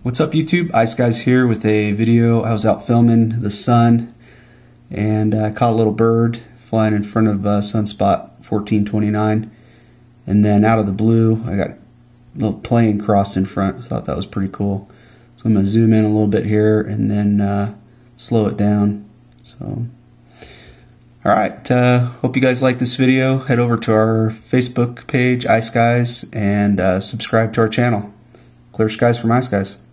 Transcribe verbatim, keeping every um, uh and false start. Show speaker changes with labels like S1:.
S1: What's up YouTube? Ice Guys here with a video. I was out filming the sun and I uh, caught a little bird flying in front of uh, sunspot fourteen twenty-nine, and then out of the blue I got a little plane crossed in front. I thought that was pretty cool. So I'm going to zoom in a little bit here and then uh, slow it down. So alright, uh, hope you guys like this video. Head over to our Facebook page, Ice Guys, and uh, subscribe to our channel. Clear skies from Ice Guys.